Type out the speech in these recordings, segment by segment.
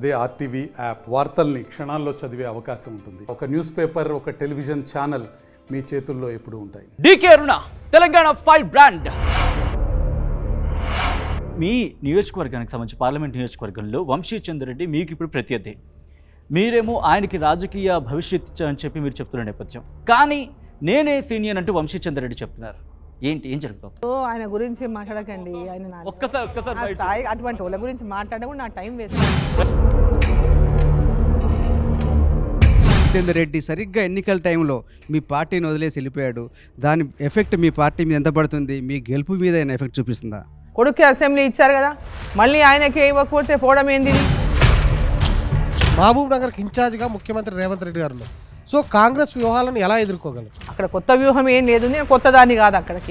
అదే RTV app వార్తల్ని క్షణాల్లో చదివే అవకాశం ఉంటుంది. ఒక న్యూస్ పేపర్, ఒక టెలివిజన్ ఛానల్ మీ చేతుల్లో ఎప్పుడూ ఉంటాయి. DK Aruna Telangana fire brand. మీ నియోజకవర్గానికి సంబంధించి పార్లమెంట్ నియోజకవర్గంలో వంశీచంద్ర రెడ్డి మీకు ఇప్పుడు ప్రత్యర్థి. మీరేమో ఆయనకి రాజకీయ భవిష్యత్తు అని చెప్పి మీరు చెప్తున్న నేపథ్యం, కానీ నేనే సీనియర్ అంటూ వంశీచంద్ర రెడ్డి చెప్తున్నారు. ఏంటి, ఏం జరుగుతుంది? ఆయన గురించి మాట్లాడకండి. ఆయన ఒక్కసారి స్థాయి అటువంటి వాళ్ళ గురించి మాట్లాడడం కూడా నా టైం వేస్ట్. జితేందర్ రెడ్డి సరిగ్గా ఎన్నికల టైంలో మీ పార్టీని వదిలేసి వెళ్ళిపోయాడు. దాని ఎఫెక్ట్ మీ పార్టీ మీద ఎంత పడుతుంది? మీ గెలుపు మీద ఏమైనా ఎఫెక్ట్ చూపిస్తుందా? కొడుకు అసెంబ్లీ ఇచ్చారు కదా, మళ్ళీ ఆయనకే ఇవ్వకపోతే పోవడం ఏంది? మహబూబ్ నగర్కి ఇన్ఛార్జ్గా ముఖ్యమంత్రి రేవంత్ రెడ్డి గారు ఉన్నారు. సో కాంగ్రెస్ వ్యూహాలను ఎలా ఎదుర్కోగలరు? అక్కడ కొత్త వ్యూహం ఏం లేదు, నేను కొత్త దాన్ని కాదు. అక్కడికి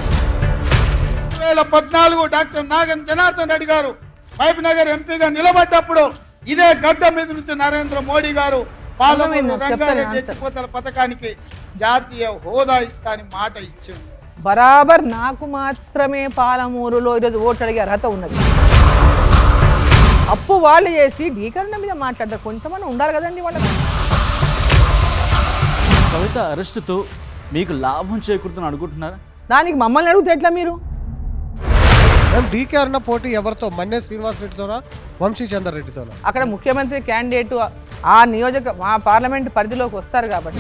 2014 డాక్టర్ నాగన్ జనార్దన్ రెడ్డి గారు మహబూబ్ నగర్ ఎంపీగా నిలబడ్డప్పుడు ఇదే గడ్డ మీద నుంచి నరేంద్ర మోడీ గారు పార్లమెంట్ రంగారెడ్డి ఎత్తిపోతల పథకానికి జాతీయ హోదా ఇస్తా అని మాట ఇచ్చింది. బరాబర్ నాకు మాత్రమే పాలమూరులో ఈరోజు ఓటు అడిగే అర్హత ఉన్నది. అప్పు వాళ్ళు చేసి ఢీకరణ మీద మాట్లాడతారు. కొంచెమన్నా ఉండాలి కదండి వాళ్ళకి. కవిత అరెస్టుతో మీకు లాభం చేకూరుతుందని అనుకుంటున్నారా? దానికి మమ్మల్ని అడిగితే ఎట్లా మీరు? డీకే అరుణ పోటీ ఎవరితో? మన్నే శ్రీనివాస్ రెడ్డితోనా, వంశీచందర్ రెడ్డితోనా? అక్కడ ముఖ్యమంత్రి క్యాండిడేట్ ఆ మా పార్లమెంట్ పరిధిలోకి వస్తారు కాబట్టి.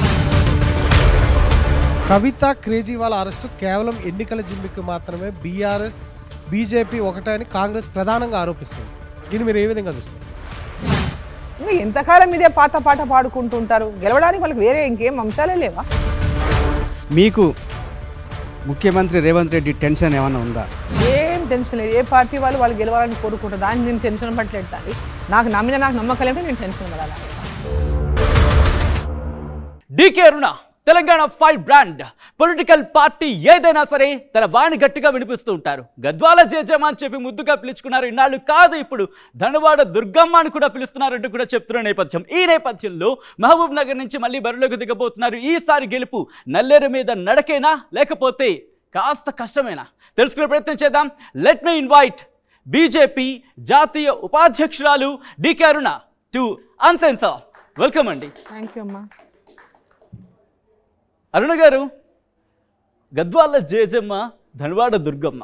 కవిత కేజ్రీవాల్ అరెస్టు కేవలం ఎన్నికల జిమ్మికి మాత్రమే బీఆర్ఎస్ బీజేపీ ఒకటని కాంగ్రెస్ ప్రధానంగా ఆరోపిస్తుంది. దీన్ని మీరు ఏ విధంగా చూస్తారు? ఇంకా ఎంతకాలం ఇదే పాత పాట పాడుకుంటుంటారు? గెలవడానికి వాళ్ళకి వేరే ఇంకేం అంశాలే లేవా? మీకు ముఖ్యమంత్రి రేవంత్ రెడ్డి టెన్షన్ ఏమైనా ఉందా? ఏం టెన్షన్ లేదు. ఏ పార్టీ వాళ్ళు గెలవాలని కోరుకుంటారు. దాన్ని నేను టెన్షన్ పట్టలేదు. నాకు నమ్మకం లేకపోతే నేను టెన్షన్ పడాలి. DK Aruna Telangana fire brand. Political party ఏదైనా సరే తన వాణి గట్టిగా వినిపిస్తూ ఉంటారు. గద్వాల జేజమ్మ అని చెప్పి ముద్దుగా పిలుచుకున్నారు. ఇన్నాళ్ళు కాదు, ఇప్పుడు ధనవాడ దుర్గమ్మ అని కూడా పిలుస్తున్నారంటూ కూడా చెప్తున్న నేపథ్యం. ఈ నేపథ్యంలో మహబూబ్ నగర్ నుంచి మళ్ళీ బరిలోకి దిగబోతున్నారు. ఈసారి గెలుపు నల్లేరు మీద నడకేనా లేకపోతే కాస్త కష్టమేనా తెలుసుకునే ప్రయత్నం చేద్దాం. లెట్ మీ ఇన్వైట్ బీజేపీ జాతీయ ఉపాధ్యక్షురాలు DK Aruna to uncensor. Welcome అండి. థ్యాంక్ యూ అమ్మా. అరుణ గారు, గద్వాల జేజమ్మ, ధనవాడ దుర్గమ్మ,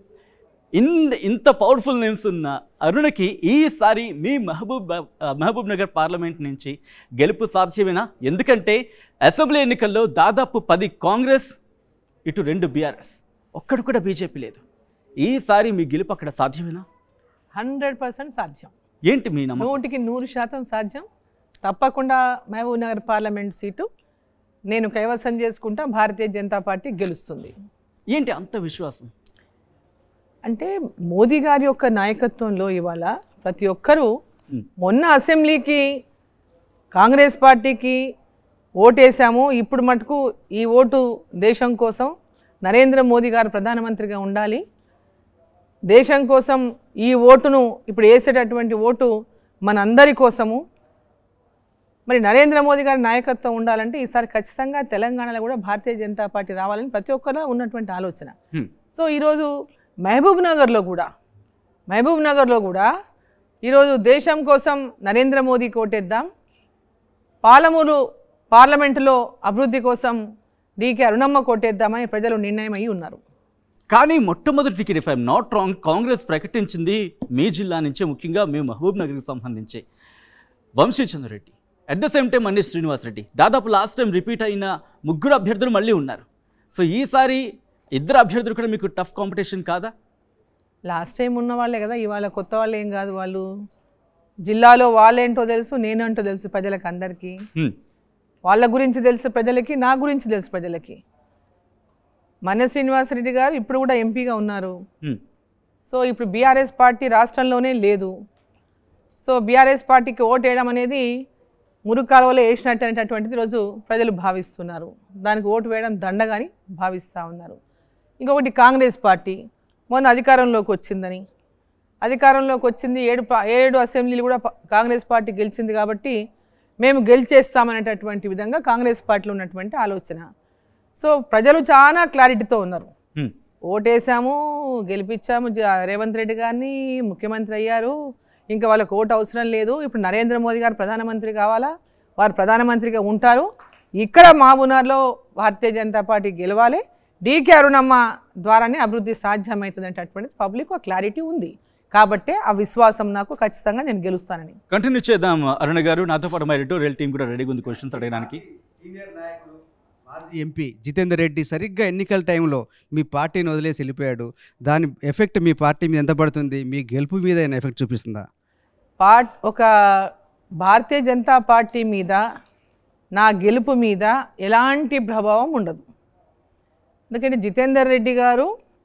ఇంత పవర్ఫుల్ నేమ్స్ ఉన్న అరుణకి ఈసారి మీ మహబూబ్ నగర్ పార్లమెంట్ నుంచి గెలుపు సాధ్యమేనా? ఎందుకంటే అసెంబ్లీ ఎన్నికల్లో దాదాపు 10 కాంగ్రెస్, ఇటు 2 బీఆర్ఎస్, ఒక్కడు కూడా బీజేపీ లేదు. ఈసారి మీ గెలుపు అక్కడ సాధ్యమేనా? 100% సాధ్యం. ఏంటి మీ నమ్మకం? 100% సాధ్యం. తప్పకుండా మహబూబ్ నగర్ పార్లమెంట్ సీటు నేను కైవసం చేసుకుంటా. భారతీయ జనతా పార్టీ గెలుస్తుంది. ఏంటి అంత విశ్వాసం? అంటే మోదీ గారి యొక్క నాయకత్వంలో ఇవాళ ప్రతి ఒక్కరూ మొన్న అసెంబ్లీకి కాంగ్రెస్ పార్టీకి ఓటేసాము. ఇప్పుడు మటుకు ఈ ఓటు దేశం కోసం, నరేంద్ర మోదీ గారు ప్రధానమంత్రిగా ఉండాలి, దేశం కోసం ఈ ఓటును ఇప్పుడు వేసేటటువంటి ఓటు మనందరి కోసము, మరి నరేంద్ర మోదీ గారి నాయకత్వం ఉండాలంటే ఈసారి ఖచ్చితంగా తెలంగాణలో కూడా భారతీయ జనతా పార్టీ రావాలని ప్రతి ఒక్కరిలో ఉన్నటువంటి ఆలోచన. సో ఈరోజు మహబూబ్ నగర్లో కూడా ఈరోజు దేశం కోసం నరేంద్ర మోదీకి ఓటేద్దాం, పాలమూరు పార్లమెంటులో అభివృద్ధి కోసం డీకే అరుణమ్మ కోటేద్దామని ప్రజలు నిర్ణయం అయ్యి ఉన్నారు. కానీ మొట్టమొదటికి if I'm not wrong, Congress ప్రకటించింది మీ జిల్లా నుంచే, ముఖ్యంగా మీ మహబూబ్ నగర్కి సంబంధించి Vamshichandra Reddy, at the same time Manne Srinivas Reddy. దాదాపు లాస్ట్ టైం రిపీట్ అయిన 3 అభ్యర్థులు మళ్ళీ ఉన్నారు. సో ఈసారి 2 అభ్యర్థులు కూడా మీకు టఫ్ కాంపిటీషన్ కాదా? లాస్ట్ టైం ఉన్న వాళ్ళే కదా, ఇవాళ కొత్త వాళ్ళు ఏం కాదు. వాళ్ళు జిల్లాలో వాళ్ళేంటో తెలుసు, నేనంటో తెలుసు ప్రజలకు అందరికీ. వాళ్ళ గురించి తెలుసు ప్రజలకి, నా గురించి తెలుసు ప్రజలకి. మన్నే శ్రీనివాస్ రెడ్డి గారు ఇప్పుడు కూడా ఎంపీగా ఉన్నారు. సో ఇప్పుడు బీఆర్ఎస్ పార్టీ రాష్ట్రంలోనే లేదు. సో బీఆర్ఎస్ పార్టీకి ఓటు వేయడం అనేది మురుకాలువలో వేసినట్టు అనేటటువంటిది రోజు ప్రజలు భావిస్తున్నారు. దానికి ఓటు వేయడం దండగాని భావిస్తూ ఉన్నారు. ఇంకొకటి కాంగ్రెస్ పార్టీ మొన్న అధికారంలోకి వచ్చిందని, అధికారంలోకి వచ్చింది 7 అసెంబ్లీలు కూడా కాంగ్రెస్ పార్టీ గెలిచింది కాబట్టి మేము గెలిచేస్తామనేటటువంటి విధంగా కాంగ్రెస్ పార్టీలో ఉన్నటువంటి ఆలోచన. సో ప్రజలు చాలా క్లారిటీతో ఉన్నారు. ఓటేసాము, గెలిపించాము రేవంత్ రెడ్డి గారిని, ముఖ్యమంత్రి అయ్యారు, ఇంకా వాళ్ళకు ఓటు అవసరం లేదు. ఇప్పుడు నరేంద్ర మోదీ గారు ప్రధానమంత్రి కావాలా, వారు ప్రధానమంత్రిగా ఉంటారు. ఇక్కడ మహబూబ్నగర్లో భారతీయ జనతా పార్టీ గెలవాలి, డీకే అరుణమ్మ ద్వారానే అభివృద్ధి సాధ్యమవుతుంది అనేటటువంటి పబ్లిక్ క్లారిటీ ఉంది. కాబట్టి ఆ విశ్వాసం నాకు, ఖచ్చితంగా నేను గెలుస్తానని. కంటిన్యూ చేద్దాం అరుణ గారు. నాతో పాటు మా ఎడిటోరియల్ టీం కూడా రెడీగా ఉంది క్వశ్చన్స్ అడగడానికి. సీనియర్ నాయకుడు మాజీ ఎంపీ జితేందర్ రెడ్డి సరిగ్గా ఎన్నికల టైంలో మీ పార్టీని వదిలేసి వెళ్ళిపోయాడు. దాని ఎఫెక్ట్ మీ పార్టీ మీద ఎంత పడుతుంది? మీ గెలుపు మీద ఏమైనా ఎఫెక్ట్ చూపిస్తుందా? ఒక భారతీయ జనతా పార్టీ మీద, నా గెలుపు మీద ఎలాంటి ప్రభావం ఉండదు. ఎందుకంటే జితేందర్ రెడ్డి గారు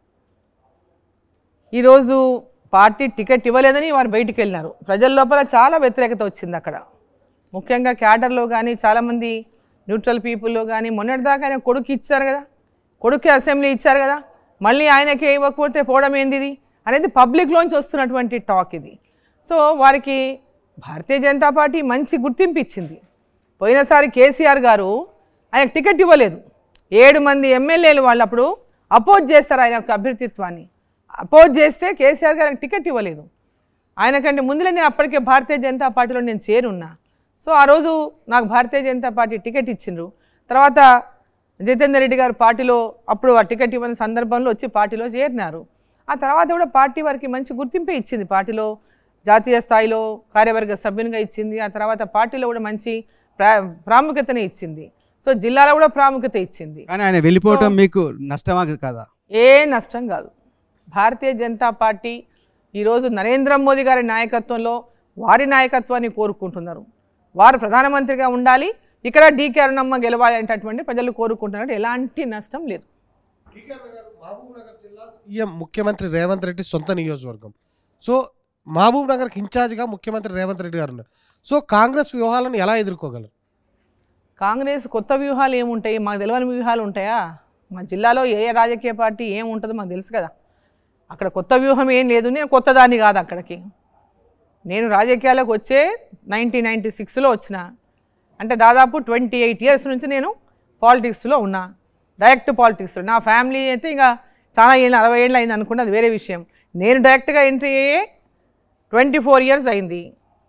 ఈరోజు పార్టీ టికెట్ ఇవ్వలేదని వారు బయటికి వెళ్ళినారు. ప్రజల లోపల చాలా వ్యతిరేకత వచ్చింది అక్కడ, ముఖ్యంగా క్యాడర్లో కానీ, చాలామంది న్యూట్రల్ పీపుల్లో కానీ. మొన్నటిదాకా ఆయన కొడుకు ఇచ్చారు కదా, కొడుకు అసెంబ్లీ ఇచ్చారు కదా, మళ్ళీ ఆయనకే ఇవ్వకపోతే పోవడం ఏంది ఇది అనేది పబ్లిక్లోంచి వస్తున్నటువంటి టాక్ ఇది. సో వారికి భారతీయ జనతా పార్టీ మంచి గుర్తింపు ఇచ్చింది. పోయినసారి కేసీఆర్ గారు ఆయనకు టికెట్ ఇవ్వలేదు. 7 మంది ఎమ్మెల్యేలు వాళ్ళు అప్పుడు అపోజ్ చేస్తారు ఆయన యొక్క అభ్యర్థిత్వాన్ని. అపోజ్ చేస్తే కేసీఆర్ గారికి టికెట్ ఇవ్వలేదు. ఆయనకంటే ముందులే నేను అప్పటికే భారతీయ జనతా పార్టీలో నేను చేరున్నా. సో ఆ రోజు నాకు భారతీయ జనతా పార్టీ టికెట్ ఇచ్చిండ్రు. తర్వాత జితేందర్ రెడ్డి గారు పార్టీలో అప్పుడు ఆ టికెట్ ఇవ్వని సందర్భంలో వచ్చి పార్టీలో చేరినారు. ఆ తర్వాత కూడా పార్టీ వారికి మంచి గుర్తింపే ఇచ్చింది. పార్టీలో జాతీయ స్థాయిలో కార్యవర్గ సభ్యునిగా ఇచ్చింది. ఆ తర్వాత పార్టీలో కూడా మంచి ప్రాముఖ్యతనే ఇచ్చింది. సో జిల్లాలో కూడా ప్రాముఖ్యత ఇచ్చింది. కానీ ఆయన వెళ్ళిపోవటం మీకు నష్టమా కదా? ఏ నష్టం కాదు. భారతీయ జనతా పార్టీ ఈరోజు నరేంద్ర మోదీ గారి నాయకత్వంలో వారి నాయకత్వాన్ని కోరుకుంటున్నారు. వారు ప్రధానమంత్రిగా ఉండాలి, ఇక్కడ డీకే అరుణమ్మ గెలవాలి అనేటటువంటి ప్రజలు కోరుకుంటున్నారు. ఎలాంటి నష్టం లేదు. మహబూబ్నగర్ జిల్లా సీఎం ముఖ్యమంత్రి రేవంత్ రెడ్డి సొంత నియోజకవర్గం. సో మహబూబ్నగర్కి ఇన్ఛార్జ్గా ముఖ్యమంత్రి రేవంత్ రెడ్డి గారు ఉన్నారు. సో కాంగ్రెస్ వ్యూహాలను ఎలా ఎదుర్కోగలరు? కాంగ్రెస్ కొత్త వ్యూహాలు ఏముంటాయి? మాకు తెలియని వ్యూహాలు ఉంటాయా? మా జిల్లాలో ఏ రాజకీయ పార్టీ ఏముంటుందో మాకు తెలుసు కదా. అక్కడ కొత్త వ్యూహం ఏం లేదు. నేను కొత్తదాన్ని కాదు. అక్కడికి నేను రాజకీయాలకు వచ్చే 1996లో వచ్చిన, అంటే దాదాపు 28 years నుంచి నేను పాలిటిక్స్లో ఉన్నా, డైరెక్ట్ పాలిటిక్స్లో. నా ఫ్యామిలీ అయితే ఇక చాలా ఏళ్ళు, 60 ఏళ్ళు అయింది అనుకుంటే అది వేరే విషయం. నేను డైరెక్ట్గా ఎంట్రీ అయ్యే 24 years అయింది,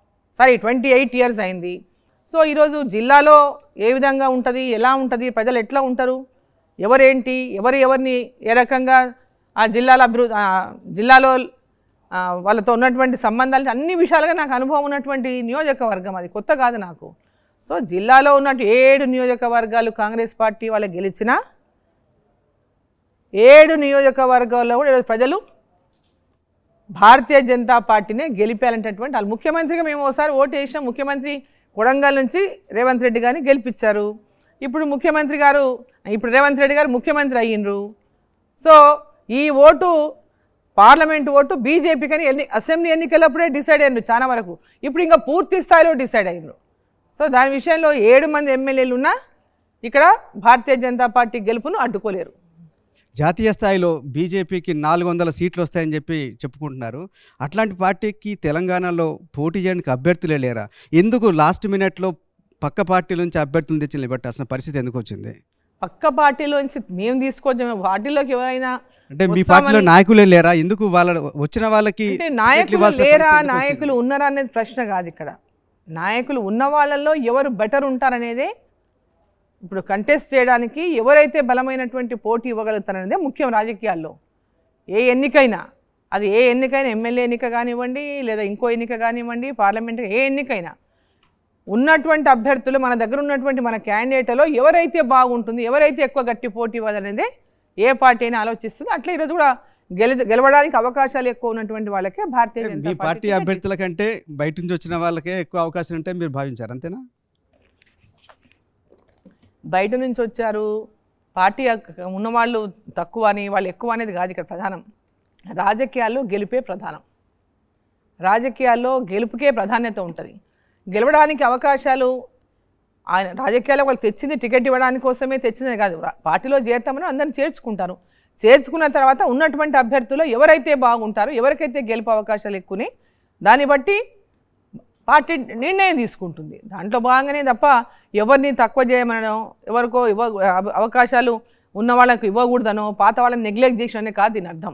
28 years అయింది. సో ఈరోజు జిల్లాలో ఏ విధంగా ఉంటుంది, ఎలా ఉంటుంది, ప్రజలు ఎట్లా ఉంటారు, ఎవరేంటి, ఎవరిని ఏ రకంగా ఆ జిల్లాలో వాళ్ళతో ఉన్నటువంటి సంబంధాలు, అన్ని విషయాలుగా నాకు అనుభవం ఉన్నటువంటి నియోజకవర్గం అది, కొత్త కాదు నాకు. సో జిల్లాలో ఉన్నట్టు 7 నియోజకవర్గాలు కాంగ్రెస్ పార్టీ వాళ్ళకి గెలిచిన 7 నియోజకవర్గాల్లో కూడా ఈరోజు ప్రజలు భారతీయ జనతా పార్టీనే గెలిపాలంటటువంటి వాళ్ళు. ముఖ్యమంత్రిగా మేము ఒకసారి ఓటు వేసాం. ముఖ్యమంత్రి కొడంగల్ నుంచి రేవంత్ రెడ్డి గారిని గెలిపించారు. ఇప్పుడు రేవంత్ రెడ్డి గారు ముఖ్యమంత్రి అయ్యిండ్రు. సో ఈ ఓటు, పార్లమెంటు ఓటు బీజేపీకి అని అసెంబ్లీ ఎన్నికలప్పుడే డిసైడ్ అయ్యారు చాలా వరకు. ఇప్పుడు ఇంకా పూర్తి స్థాయిలో డిసైడ్ అయ్యారు. సో దాని విషయంలో 7 మంది ఎమ్మెల్యేలు ఉన్నా ఇక్కడ భారతీయ జనతా పార్టీ గెలుపును అడ్డుకోలేరు. జాతీయ స్థాయిలో బీజేపీకి 400 సీట్లు వస్తాయని చెప్పుకుంటున్నారు. అట్లాంటి పార్టీకి తెలంగాణలో పోటీ చేయడానికి అభ్యర్థులే లేరా? ఎందుకు లాస్ట్ మినిట్లో పక్క పార్టీల నుంచి అభ్యర్థులను తెచ్చి నిలబెట్టాల్సిన పరిస్థితి ఎందుకు వచ్చింది? పక్క పార్టీలోంచి మేము తీసుకొచ్చాము. పార్టీలోకి ఎవరైనా అంటే మీ పార్టీలో నాయకులే లేరా? ఎందుకు వచ్చిన వాళ్ళకి నాయకులు లేరా, నాయకులు ఉన్నారా అనేది ప్రశ్న కాదు ఇక్కడ. నాయకులు ఉన్న వాళ్ళల్లో ఎవరు బెటర్ ఉంటారనేదే ఇప్పుడు కంటెస్ట్ చేయడానికి ఎవరైతే బలమైనటువంటి పోటీ ఇవ్వగలుగుతారనేదే ముఖ్యం రాజకీయాల్లో. ఏ ఎన్నికైనా, అది ఏ ఎన్నికైనా, ఎమ్మెల్యే ఎన్నిక కానివ్వండి, లేదా ఇంకో ఎన్నిక కానివ్వండి, పార్లమెంట్, ఏ ఎన్నికైనా ఉన్నటువంటి అభ్యర్థులు, మన దగ్గర ఉన్నటువంటి మన క్యాండిడేట్లో ఎవరైతే బాగుంటుంది, ఎవరైతే ఎక్కువ గట్టి పోటీ ఇవ్వాలనేదే ఏ పార్టీ అయినా ఆలోచిస్తుంది. అట్లా ఈరోజు కూడా గెలవడానికి అవకాశాలు ఎక్కువ ఉన్నటువంటి వాళ్ళకే భారతీయ జనతా పార్టీ అభ్యర్థుల కంటే బయట నుంచి వచ్చిన వాళ్ళకే ఎక్కువ అవకాశం ఉంటే మీరు భావించారు, అంతేనా? బయట నుంచి వచ్చారు, పార్టీ ఉన్నవాళ్ళు తక్కువ అని, వాళ్ళు ఎక్కువ అనేది కాదు ఇక్కడ ప్రధానం. రాజకీయాల్లో గెలిపే ప్రధానం. రాజకీయాల్లో గెలుపుకే ప్రాధాన్యత ఉంటుంది. గెలవడానికి అవకాశాలు ఆయన రాజకీయాల్లో వాళ్ళు తెచ్చింది టికెట్ ఇవ్వడానికి కోసమే తెచ్చిందని కాదు. పార్టీలో చేరుతామని అందరిని చేర్చుకుంటారు. చేర్చుకున్న తర్వాత ఉన్నటువంటి అభ్యర్థులు ఎవరైతే బాగుంటారో, ఎవరికైతే గెలుపు అవకాశాలు ఎక్కువనే, దాన్ని బట్టి పార్టీ నిర్ణయం తీసుకుంటుంది. దాంట్లో భాగంగానే తప్ప ఎవరిని తక్కువ చేయమనో, ఎవరికో అవకాశాలు ఉన్న వాళ్ళకు ఇవ్వకూడదనో, పాత వాళ్ళని నెగ్లెక్ట్ చేసిననే కాదు దీని అర్థం.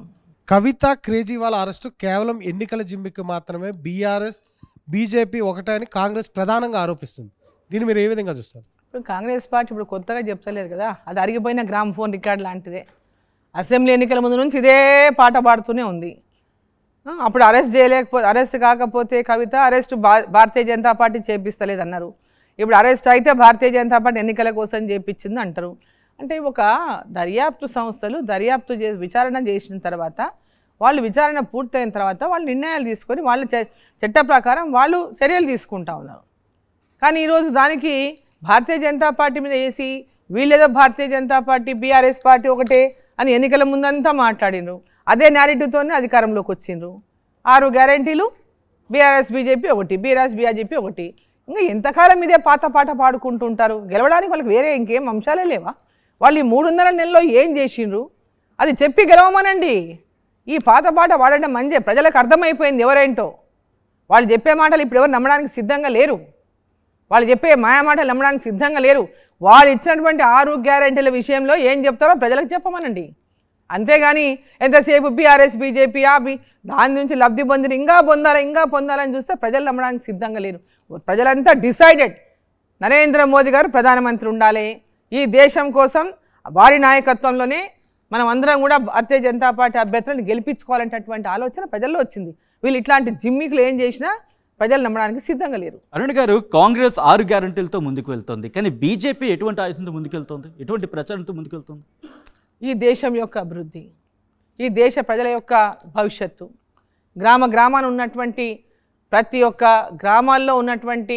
కవిత కేజ్రీవాల్ అరెస్టు కేవలం ఎన్నికల జిమ్మికి మాత్రమే బీఆర్ఎస్ బీజేపీ ఒకటే అని కాంగ్రెస్ ప్రధానంగా ఆరోపిస్తుంది. దీన్ని మీరు ఏ విధంగా చూస్తారు? ఇప్పుడు కాంగ్రెస్ పార్టీ ఇప్పుడు కొత్తగా చెప్తలేదు కదా, అది అరిగిపోయిన గ్రామ్ ఫోన్ రికార్డ్ లాంటిదే. అసెంబ్లీ ఎన్నికల ముందు నుంచి ఇదే పాట పాడుతూనే ఉంది. అప్పుడు అరెస్ట్ కాకపోతే కవిత అరెస్ట్ భారతీయ జనతా పార్టీ చేపిస్తలేదు అన్నారు. ఇప్పుడు అరెస్ట్ అయితే భారతీయ జనతా పార్టీ ఎన్నికల కోసం చేపించింది అంటారు. అంటే ఒక దర్యాప్తు సంస్థలు దర్యాప్తు విచారణ చేసిన తర్వాత వాళ్ళు విచారణ పూర్తయిన తర్వాత వాళ్ళు నిర్ణయాలు తీసుకొని వాళ్ళ చట్ట ప్రకారం వాళ్ళు చర్యలు తీసుకుంటా ఉన్నారు. కానీ ఈరోజు దానికి భారతీయ జనతా పార్టీ మీద వేసి వీళ్ళేదో Bharatiya Janata party BRS party ఒకటే అని ఎన్నికల ముందంతా మాట్లాడినరు. అదే నేరేటివ్తోనే అధికారంలోకి వచ్చిండ్రు. 6 గ్యారంటీలు బీఆర్ఎస్ బీజేపీ ఒకటి, బీఆర్ఎస్ బీజేపీ ఒకటి. ఇంకా ఎంతకాలం ఇదే పాత పాట పాడుకుంటుంటారు? గెలవడానికి వాళ్ళకి వేరే ఇంకేం అంశాలే లేవా? వాళ్ళు ఈ 3.5 నెలల్లో ఏం చేసిండ్రు అది చెప్పి గెలవమనండి. ఈ పాత పాట పాడడం మంచి ప్రజలకు అర్థమైపోయింది ఎవరేంటో. వాళ్ళు చెప్పే మాటలు ఇప్పుడు ఎవరు నమ్మడానికి సిద్ధంగా లేరు. వాళ్ళు చెప్పే మాయా మాటలు నమ్మడానికి సిద్ధంగా లేరు. వాళ్ళు ఇచ్చినటువంటి 6 గ్యారెంటీల విషయంలో ఏం చెప్తారో ప్రజలకు చెప్పమనండి. అంతేగాని ఎంతసేపు బీఆర్ఎస్ బీజేపీ దాని నుంచి లబ్ధి పొందిన ఇంకా పొందాలని చూస్తే ప్రజలు నమ్మడానికి సిద్ధంగా లేరు. ప్రజలంతా డిసైడెడ్ నరేంద్ర మోదీ గారు ప్రధానమంత్రి ఉండాలి. ఈ దేశం కోసం వారి నాయకత్వంలోనే మనం అందరం కూడా భారతీయ జనతా పార్టీ అభ్యర్థులను గెలిపించుకోవాలంటటువంటి ఆలోచన ప్రజల్లో వచ్చింది. వీళ్ళు ఇట్లాంటి జిమ్మికులు ఏం చేసినా ప్రజలు నమ్మడానికి సిద్ధంగా లేరు. అరుణ్ గారు, కాంగ్రెస్ 6 గ్యారంటీలతో ముందుకు వెళ్తోంది, కానీ బీజేపీ ఎటువంటి ఆయుధంతో ముందుకెళ్తోంది, ఎటువంటి ప్రచారంతో ముందుకెళ్తుంది? ఈ దేశం యొక్క అభివృద్ధి, ఈ దేశ ప్రజల యొక్క భవిష్యత్తు, గ్రామాన ఉన్నటువంటి ప్రతి ఒక్క గ్రామాల్లో ఉన్నటువంటి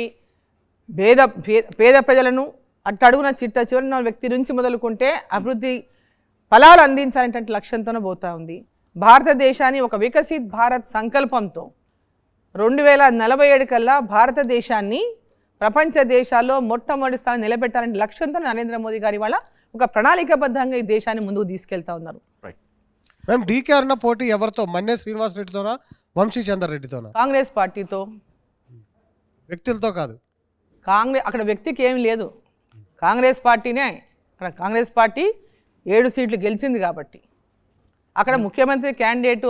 పేద ప్రజలను అట్టడుగున చిట్ట చివరిన వ్యక్తి నుంచి మొదలుకుంటే అభివృద్ధి ఫలాలు అందించాలనేటువంటి లక్ష్యంతోనే పోతూ ఉంది. భారతదేశాన్ని ఒక వికసిత్ భారత్ సంకల్పంతో 2047 కల్లా భారతదేశాన్ని ప్రపంచ దేశాల్లో మొట్టమొదటి స్థానం నిలబెట్టాలనే లక్ష్యంతో నరేంద్ర మోదీ గారి వాళ్ళ ఒక ప్రణాళికాబద్ధంగా ఈ దేశాన్ని ముందుకు తీసుకెళ్తా ఉన్నారు. మేము డీకే అరుణ పోటీ ఎవరితో? మన్నే శ్రీనివాస్ రెడ్డితోనా, వంశీ చంద్ర రెడ్డితోనా? కాంగ్రెస్ పార్టీతో. వ్యక్తులతో కాదు. అక్కడ వ్యక్తికి ఏం లేదు. కాంగ్రెస్ పార్టీనే. అక్కడ కాంగ్రెస్ పార్టీ 7 సీట్లు గెలిచింది కాబట్టి అక్కడ ముఖ్యమంత్రి క్యాండిడేటు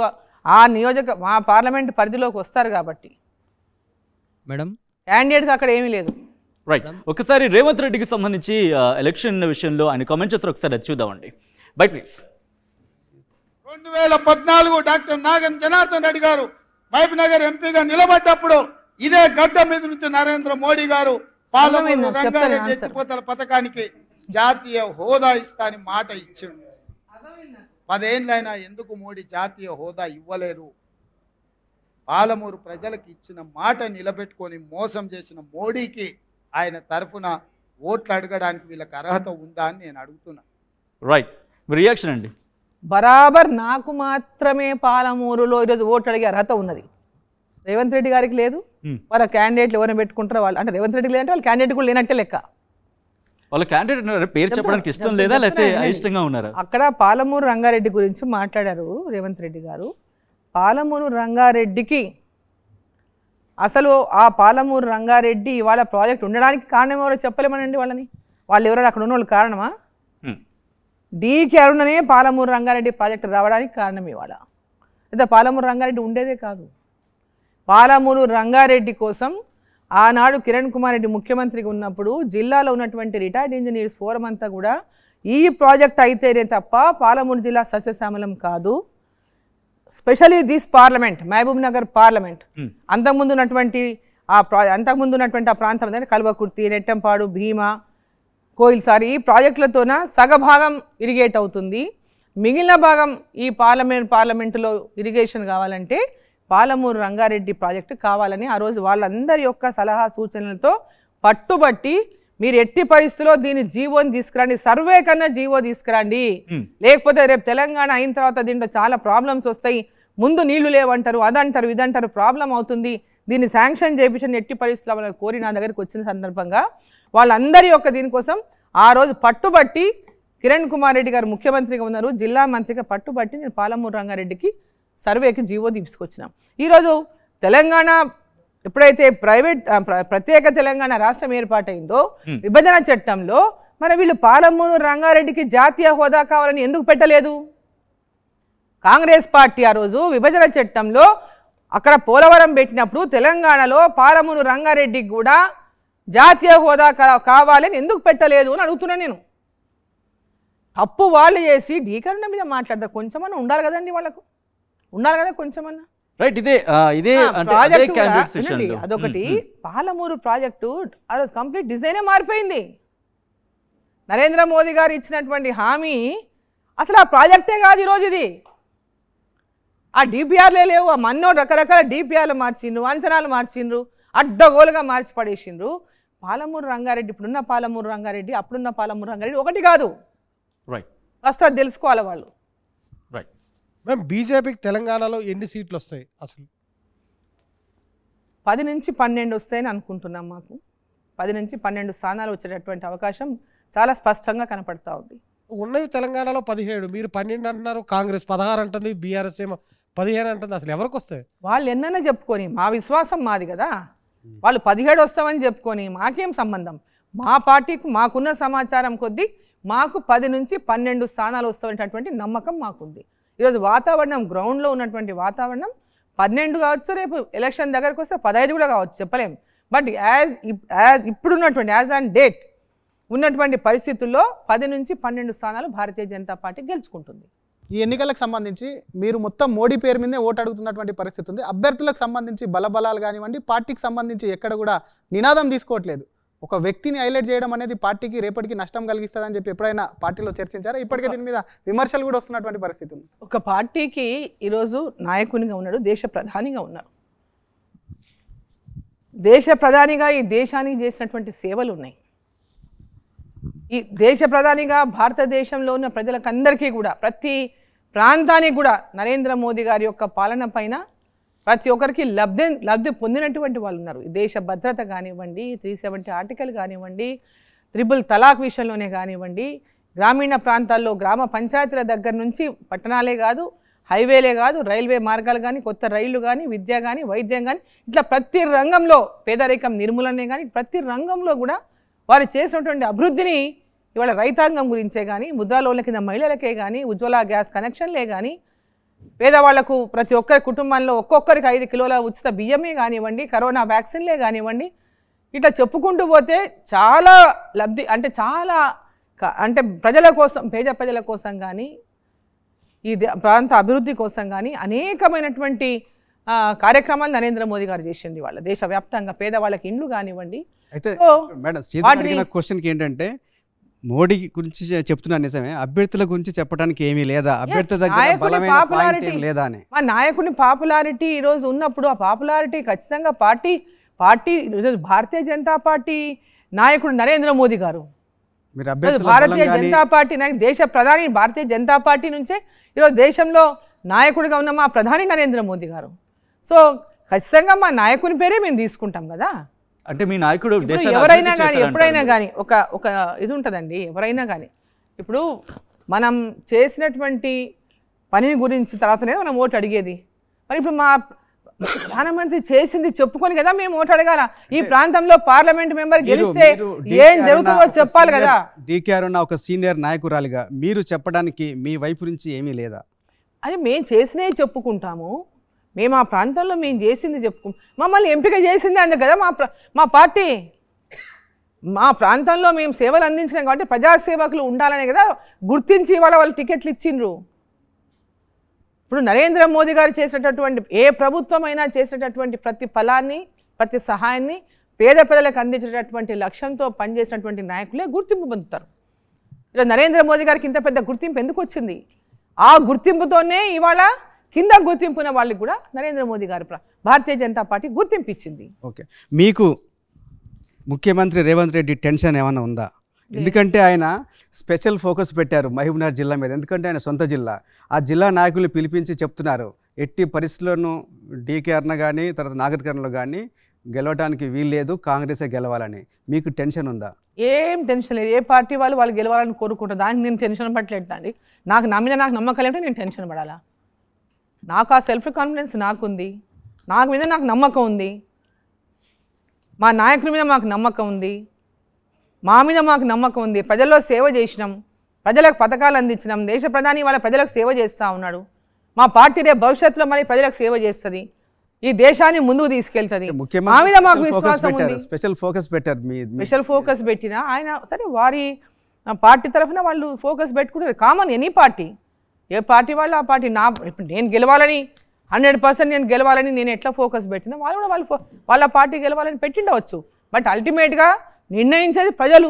ఆ పార్లమెంట్ పరిధిలోకి వస్తారు కాబట్టి మేడం క్యాండిడేట్కి అక్కడ ఏమీ లేదు. రైట్. ఒకసారి రేవంత్ రెడ్డికి సంబంధించి ఎలక్షన్ విషయంలో ఆయన కామెంట్ చేస్తారు, ఒకసారి అది చూద్దామండి. Bye please. 2014 doctor Nagam Janardhan Reddy గారు మహబూబ్ నగర్ ఎంపీగా నిలబడ్డప్పుడు ఇదే గడ్డ మీద నుంచి నరేంద్ర మోడీ గారు పాలమూరు రంగారెడ్డి ఎత్తిపోతల పథకానికి జాతీయ హోదా ఇస్తాని మాట ఇచ్చిండు. 10 ఏళ్ళైనా ఎందుకు మోడీ జాతీయ హోదా ఇవ్వలేదు? పాలమూరు ప్రజలకు ఇచ్చిన మాట నిలబెట్టుకొని మోసం చేసిన మోడీకి ఆయన తరఫున ఓట్లు అడగడానికి వీళ్ళకి అర్హత ఉందా అని నేను అడుగుతున్నా. రైట్, రియాక్షన్ అండి. బరాబర్ నాకు మాత్రమే పాలమూరులో ఈరోజు ఓట్లు అడిగే అర్హత ఉన్నది. రేవంత్ రెడ్డి గారికి లేదు. వాళ్ళ క్యాండిడేట్లు ఎవరైనా పెట్టుకుంటారో వాళ్ళు, అంటే రేవంత్ రెడ్డికి లేదంటే వాళ్ళ క్యాండిడేట్ కూడా లేనట్టే లెక్క. వాళ్ళ క్యాండిడేట్ పేరు చెప్పడానికి ఇష్టం లేదా, లేకపోతే అయిష్టంగా ఉన్నారా? అక్కడ పాలమూరు రంగారెడ్డి గురించి మాట్లాడారు రేవంత్ రెడ్డి గారు. పాలమూరు రంగారెడ్డికి అసలు ఆ పాలమూరు రంగారెడ్డి ఇవాళ ప్రాజెక్ట్ ఉండడానికి కారణం ఎవరో చెప్పలేమనండి. వాళ్ళు ఎవరైనా అక్కడ ఉన్న వాళ్ళు కారణమా? డీకే అరుణనే పాలమూరు రంగారెడ్డి ప్రాజెక్టు రావడానికి కారణం ఇవాళ. అయితే పాలమూరు రంగారెడ్డి ఉండేదే కాదు. పాలమూరు రంగారెడ్డి కోసం ఆనాడు కిరణ్ కుమార్ రెడ్డి ముఖ్యమంత్రిగా ఉన్నప్పుడు జిల్లాలో ఉన్నటువంటి రిటైర్డ్ ఇంజనీర్స్ ఫోరం అంతా కూడా ఈ ప్రాజెక్ట్ అయితేనే తప్ప పాలమూరు జిల్లా సస్యశ్యామలం కాదు. Specially this parliament, Mahbubnagar parliament, అంతకుముందు ఉన్నటువంటి ఆ ప్రాంతం అంటే కల్వకుర్తి, నెట్టంపాడు, భీమా, కోయిల్సారి ఈ ప్రాజెక్టులతోన సగభాగం ఇరిగేట్ అవుతుంది. మిగిలిన భాగం ఈ పార్లమెంటులో ఇరిగేషన్ కావాలంటే పాలమూరు రంగారెడ్డి ప్రాజెక్టు కావాలని ఆ రోజు వాళ్ళందరి యొక్క సలహా సూచనలతో పట్టుబట్టి మీరు ఎట్టి పరిస్థితిలో దీన్ని జీవోని తీసుకురండి, సర్వే కన్నా జీవో తీసుకురండి, లేకపోతే రేపు తెలంగాణ అయిన తర్వాత దీంట్లో చాలా ప్రాబ్లమ్స్ వస్తాయి, ముందు నీళ్లు లేవంటారు, అదంటారు ఇదంటారు, ప్రాబ్లం అవుతుంది, దీన్ని శాంక్షన్ చేయించండి ఎట్టి పరిస్థితుల్లో వాళ్ళని కోరి నా దగ్గరికి వచ్చిన సందర్భంగా వాళ్ళందరి యొక్క దీనికోసం ఆ రోజు పట్టుబట్టి కిరణ్ కుమార్ రెడ్డి గారు ముఖ్యమంత్రిగా ఉన్నారు, జిల్లా మంత్రిగా పట్టుబట్టి నేను పాలమూరు రంగారెడ్డికి సర్వేకి జీవో తీసుకొచ్చినాం. ఈరోజు తెలంగాణ ఎప్పుడైతే ప్రత్యేక తెలంగాణ రాష్ట్రం ఏర్పాటైందో విభజన చట్టంలో మరి వీళ్ళు పాలమూరు రంగారెడ్డికి జాతీయ హోదా కావాలని ఎందుకు పెట్టలేదు? కాంగ్రెస్ పార్టీ ఆ రోజు విభజన చట్టంలో అక్కడ పోలవరం పెట్టినప్పుడు తెలంగాణలో పాలమూరు రంగారెడ్డికి కూడా జాతీయ హోదా కావాలని ఎందుకు పెట్టలేదు అని అడుగుతున్నాను నేను. తప్పు వాళ్ళు చేసి ఢీకరణ మీద మాట్లాడతారు. కొంచెమన్నా ఉండాలి కదండి, వాళ్ళకు ఉండాలి కదా కొంచెమన్నా. రైట్, ఇదే అదొకటి. పాలమూరు ప్రాజెక్టు ఆ రోజు కంప్లీట్ డిజైనే మారిపోయింది. నరేంద్ర మోదీ గారు ఇచ్చినటువంటి హామీ అసలు ఆ ప్రాజెక్టే కాదు ఈరోజు. ఇది ఆ డిపిఆర్లే లేవు. ఆ మన్నో రకరకాల డిపిఆర్లు మార్చిండ్రు, అంచనాలు మార్చిండ్రు, అడ్డగోలుగా మార్చి పడేసిండ్రు. పాలమూరు రంగారెడ్డి, ఇప్పుడున్న పాలమూరు రంగారెడ్డి, అప్పుడున్న పాలమూరు రంగారెడ్డి ఒకటి కాదు. రైట్, ఫస్ట్ అది తెలుసుకోవాలి వాళ్ళు. రైట్. మేము బీజేపీకి తెలంగాణలో ఎన్ని సీట్లు వస్తాయి? అసలు 10 నుంచి 12 వస్తాయని అనుకుంటున్నాం. మాకు 10 నుంచి 12 స్థానాలు వచ్చేటటువంటి అవకాశం చాలా స్పష్టంగా కనపడతా ఉంది. ఉన్నది తెలంగాణలో 17, మీరు 12 అంటున్నారు, కాంగ్రెస్ 16 అంటుంది, బీఆర్ఎస్ ఏమో 15 అంటుంది. అసలు ఎవరికి వస్తాయి? వాళ్ళు ఎన్నైనా చెప్పుకొని, మా విశ్వాసం మాది కదా, వాళ్ళు 17 వస్తామని చెప్పుకొని మాకేం సంబంధం? మా పార్టీకి మాకున్న సమాచారం కొద్దీ మాకు 10 నుంచి 12 స్థానాలు వస్తామనేటటువంటి నమ్మకం మాకుంది. ఈరోజు వాతావరణం, గ్రౌండ్లో ఉన్నటువంటి వాతావరణం 12 కావచ్చు, రేపు ఎలక్షన్ దగ్గరకు వస్తే 15 కూడా కావచ్చు, చెప్పలేం. బట్ యాజ్ ఇప్పుడున్నటువంటి యాజ్ ఆన్ డేట్ ఉన్నటువంటి పరిస్థితుల్లో 10 నుంచి 12 స్థానాలు భారతీయ జనతా పార్టీ గెలుచుకుంటుంది. ఈ ఎన్నికలకు సంబంధించి మీరు మొత్తం మోడీ పేరు మీదే ఓటు అడుగుతున్నటువంటి పరిస్థితి ఉంది. అభ్యర్థులకు సంబంధించి బలబలాలు కానివ్వండి, పార్టీకి సంబంధించి ఎక్కడ కూడా నినాదం తీసుకోవట్లేదు. ఒక వ్యక్తిని హైలైట్ చేయడం అనేది పార్టీకి రేపటికి నష్టం కలిగిస్తుందని చెప్పి ఎప్పుడైనా పార్టీలో చర్చించారా? ఇప్పటికే దీని మీద విమర్శలు కూడా వస్తున్నటువంటి పరిస్థితి ఉంది. ఒక పార్టీకి ఈరోజు నాయకునిగా ఉన్నాడు, దేశ ప్రధానిగా ఉన్నారు. దేశ ప్రధానిగా ఈ దేశానికి చేసినటువంటి సేవలు ఉన్నాయి. ఈ దేశ ప్రధానిగా భారతదేశంలో ఉన్న ప్రజలకందరికీ కూడా, ప్రతి ప్రాంతానికి కూడా నరేంద్ర మోదీ గారి యొక్క పాలన పైన ప్రతి ఒక్కరికి లబ్ధి పొందినటువంటి వాళ్ళు ఉన్నారు. ఈ దేశ భద్రత కానివ్వండి, 370 ఆర్టికల్ కానివ్వండి, 3 తలాక్ విషయంలోనే కానివ్వండి, గ్రామీణ ప్రాంతాల్లో గ్రామ పంచాయతీల దగ్గర నుంచి పట్టణాలే కాదు, హైవేలే కాదు, రైల్వే మార్గాలు కానీ, కొత్త రైళ్లు కానీ, విద్య కానీ, వైద్యం కానీ, ఇట్లా ప్రతి రంగంలో, పేదరికం నిర్మూలనే కానీ ప్రతి రంగంలో కూడా వారు చేసినటువంటి అభివృద్ధిని ఇవాళ రైతాంగం గురించే కానీ, ముద్రా లోన్ల కింద మహిళలకే కానీ, ఉజ్వల గ్యాస్ కనెక్షన్లే కానీ, పేదవాళ్లకు ప్రతి ఒక్కరి కుటుంబంలో ఒక్కొక్కరికి 5 కిలోల ఉచిత బియ్యమే కానివ్వండి, కరోనా వ్యాక్సిన్లే కానివ్వండి, ఇట్లా చెప్పుకుంటూ పోతే చాలా లబ్ధి, అంటే చాలా అంటే ప్రజల కోసం, పేద ప్రజల కోసం కానీ, ఈ ప్రాంత అభివృద్ధి కోసం కానీ అనేకమైనటువంటి కార్యక్రమాలు నరేంద్ర మోదీ గారు చేసింది. వాళ్ళ దేశవ్యాప్తంగా పేదవాళ్ళకి ఇండ్లు కానివ్వండి. అయితే మేడం క్వశ్చన్కి ఏంటంటే, మోడీ గురించి చెప్తున్నా నిజమే, అభ్యర్థుల గురించి చెప్పడానికి ఏమీ లేదా? అభ్యర్థి దగ్గర బలమైన పాయింట్ ఏమీ లేదా అని. మా నాయకుని పాపులారిటీ ఈరోజు ఉన్నప్పుడు, ఆ పాపులారిటీ ఖచ్చితంగా పార్టీ ఈరోజు భారతీయ జనతా పార్టీ నాయకుడు నరేంద్ర మోదీ గారు, భారతీయ జనతా పార్టీ దేశ ప్రధాని భారతీయ జనతా పార్టీ నుంచే ఈరోజు దేశంలో నాయకుడిగా ఉన్న మా ప్రధాని నరేంద్ర మోదీ గారు. సో ఖచ్చితంగా మా నాయకుని పేరే మేము తీసుకుంటాం కదా. అంటే మీ నాయకుడు ఎవరైనా కానీ, ఎప్పుడైనా కానీ ఒక ఇది ఉంటుందండి. ఎవరైనా కానీ ఇప్పుడు మనం చేసినటువంటి పని గురించి తర్వాతనే మనం ఓటు అడిగేది. మరి ఇప్పుడు మా ప్రధానమంత్రి చేసింది చెప్పుకొని కదా మేము ఓటు అడగాల. ఈ ప్రాంతంలో పార్లమెంట్ మెంబర్ గెలిస్తే ఏం జరుగుతుందో చెప్పాలి కదా. డీకేఆర్ ఉన్న ఒక సీనియర్ నాయకురాలిగా మీరు చెప్పడానికి మీ వైపు నుంచి ఏమీ లేదా? అది మేము చేసినవి చెప్పుకుంటాము. మేము ఆ ప్రాంతంలో మేము చేసింది మమ్మల్ని ఎంపిక చేసింది అందు కదా మా పార్టీ. మా ప్రాంతంలో మేము సేవలు అందించినాం కాబట్టి ప్రజాసేవకులు ఉండాలనే కదా గుర్తించి వాళ్ళు టికెట్లు ఇచ్చిండ్రు. ఇప్పుడు నరేంద్ర మోదీ గారు చేసేటటువంటి, ఏ ప్రభుత్వం అయినా చేసేటటువంటి ప్రతి ఫలాన్ని, ప్రతి సహాయాన్ని పేద ప్రజలకు అందించేటటువంటి లక్ష్యంతో పనిచేసినటువంటి నాయకులే గుర్తింపు పొందుతారు. ఇలా నరేంద్ర మోదీ గారికి ఇంత పెద్ద గుర్తింపు ఎందుకు వచ్చింది? ఆ గుర్తింపుతోనే ఇవాళ కింద గుర్తింపున వాళ్ళకి కూడా నరేంద్ర మోదీ గారు భారతీయ జనతా పార్టీ గుర్తింపు ఇచ్చింది. ఓకే, మీకు ముఖ్యమంత్రి రేవంత్ రెడ్డి టెన్షన్ ఏమైనా ఉందా? ఎందుకంటే ఆయన స్పెషల్ ఫోకస్ పెట్టారు మహబూబ్నగర్ జిల్లా మీద, ఎందుకంటే ఆయన సొంత జిల్లా. ఆ జిల్లా నాయకుల్ని పిలిపించి చెప్తున్నారు, ఎట్టి పరిస్థితుల్లోనూ డీకేఆర్న కానీ తర్వాత నాగరికర్ణలో కానీ గెలవడానికి వీల్లేదు, కాంగ్రెసే గెలవాలని. మీకు టెన్షన్ ఉందా? ఏం టెన్షన్ లేదు. ఏ పార్టీ వాళ్ళు గెలవాలని కోరుకుంటారు, దానికి నేను టెన్షన్ పట్టలేదండి. నా మీద నాకు నమ్మకం లేదంటే నేను టెన్షన్ పడాలా? నాకు ఆ సెల్ఫ్ కాన్ఫిడెన్స్ నాకుంది, నాకు మీద నాకు నమ్మకం ఉంది, మా నాయకుల మీద మాకు నమ్మకం ఉంది, మా మీద మాకు నమ్మకం ఉంది. ప్రజల్లో సేవ చేసినాం, ప్రజలకు పథకాలు అందించినాం, దేశ ప్రధాని వాళ్ళ ప్రజలకు సేవ చేస్తూ ఉన్నాడు. మా పార్టీ రేపు భవిష్యత్తులో మరి ప్రజలకు సేవ చేస్తుంది, ఈ దేశాన్ని ముందుకు తీసుకెళ్తుంది. ఆ మీద మాకు విశ్వాసం ఉంది. స్పెషల్ ఫోకస్ పెట్టారు. స్పెషల్ ఫోకస్ పెట్టినా ఆయన సరే వారి పార్టీ తరఫున వాళ్ళు ఫోకస్ పెట్టుకుంటారు. కామన్ ఎనీ పార్టీ, ఏ పార్టీ వాళ్ళు ఆ పార్టీ. ఇప్పుడు నేను గెలవాలని 100% నేను గెలవాలని నేను ఎట్లా ఫోకస్ పెట్టినా వాళ్ళు కూడా వాళ్ళ పార్టీ గెలవాలని పెట్టిండవచ్చు. బట్ అల్టిమేట్గా నిర్ణయించేది ప్రజలు.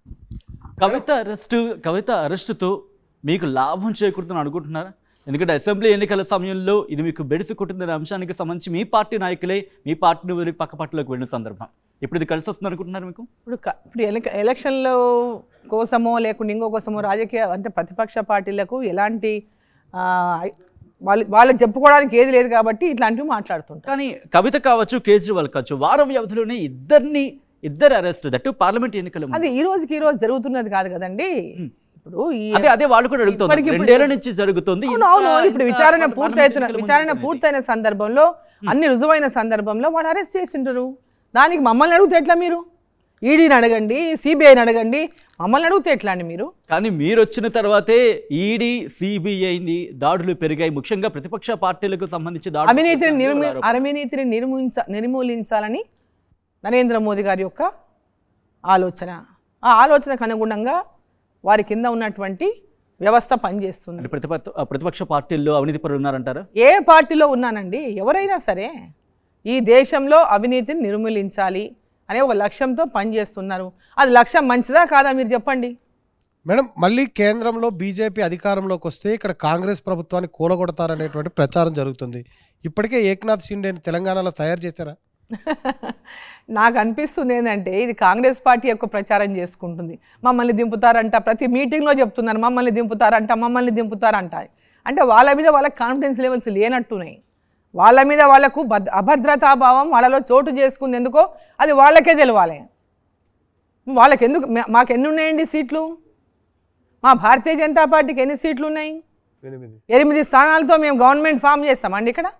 కవిత అరెస్టుతో మీకు లాభం చేకూరుతుందని అనుకుంటున్నారా? ఎందుకంటే అసెంబ్లీ ఎన్నికల సమయంలో ఇది మీకు బెడిసి కొట్టిందనే అంశానికి సంబంధించి మీ పార్టీ నాయకులే మీ పార్టీని వదిలి పక్క పార్టీలోకి వెళ్ళిన సందర్భం ఇప్పుడు ఇది కలిసి వస్తుంది అనుకుంటున్నారు మీకు? ఇప్పుడు ఎలక్షన్ల కోసమో లేకుంటే ఇంకో కోసమో రాజకీయ అంటే ప్రతిపక్ష పార్టీలకు ఎలాంటి వాళ్ళకి చెప్పుకోవడానికి ఏది లేదు కాబట్టి ఇట్లాంటివి మాట్లాడుతుంటారు. కానీ కవిత కావచ్చు, కేజ్రీవాల్ కావచ్చు, వారం వ్యవధిలోనే ఇద్దరు అరెస్ట్, దట్టు పార్లమెంట్ ఎన్నికలు. అది ఈ రోజు జరుగుతున్నది కాదు కదండి. ఇప్పుడు అదే వాళ్ళు కూడా అడుగుతున్నారు, 2 ఏళ్ల నుంచి జరుగుతుంది. అవును, ఇప్పుడు విచారణ పూర్తయిన సందర్భంలో అన్ని రుజువైన సందర్భంలో వాళ్ళు అరెస్ట్ చేసింటారు. దానికి మమ్మల్ని అడిగితే ఎట్లా? మీరు ఈడీని అడగండి, సిబిఐని అడగండి, మమ్మల్ని అడిగితే ఎట్లా అండి మీరు? కానీ మీరు వచ్చిన తర్వాతే ఈడీ సిబిఐని దాడులు పెరిగాయి, ముఖ్యంగా ప్రతిపక్ష పార్టీలకు సంబంధించి అవినీతిని నిర్మూలించాలని నరేంద్ర మోదీ గారి యొక్క ఆలోచన. ఆ ఆలోచనకు అనుగుణంగా వారి కింద ఉన్నటువంటి వ్యవస్థ పనిచేస్తుంది. ప్రతిపక్ష పార్టీల్లో అవినీతి పరులు ఉన్నారంటారా? ఏ పార్టీలో ఉన్నానండి, ఎవరైనా సరే ఈ దేశంలో అవినీతిని నిర్మూలించాలి అనే ఒక లక్ష్యంతో పనిచేస్తున్నారు. అది లక్ష్యం మంచిదా కాదా మీరు చెప్పండి మేడం. మళ్ళీ కేంద్రంలో బీజేపీ అధికారంలోకి వస్తే ఇక్కడ కాంగ్రెస్ ప్రభుత్వాన్ని కూలగొడతారనేటువంటి ప్రచారం జరుగుతుంది. ఇప్పటికే ఏక్నాథ్ షిండేని తెలంగాణలో తయారు చేశారా? నాకు అనిపిస్తుంది ఏంటంటే ఇది కాంగ్రెస్ పార్టీ యొక్క ప్రచారం చేసుకుంటుంది. మమ్మల్ని దింపుతారంట, ప్రతి మీటింగ్లో చెప్తున్నారు మమ్మల్ని దింపుతారంట. అంటే వాళ్ళ మీద వాళ్ళకి కాన్ఫిడెన్స్ లెవెల్స్ లేనట్టున్నాయి. వాళ్ళ మీద వాళ్ళకు అభద్రతాభావం వాళ్ళలో చోటు చేసుకుంది. ఎందుకో అది వాళ్ళకే తెలవాలి. వాళ్ళకి ఎందుకు? మాకు ఎన్ని ఉన్నాయండి సీట్లు? మా భారతీయ జనతా పార్టీకి ఎన్ని సీట్లు ఉన్నాయి? 8 స్థానాలతో మేము గవర్నమెంట్ ఫామ్ చేస్తామండి ఇక్కడ.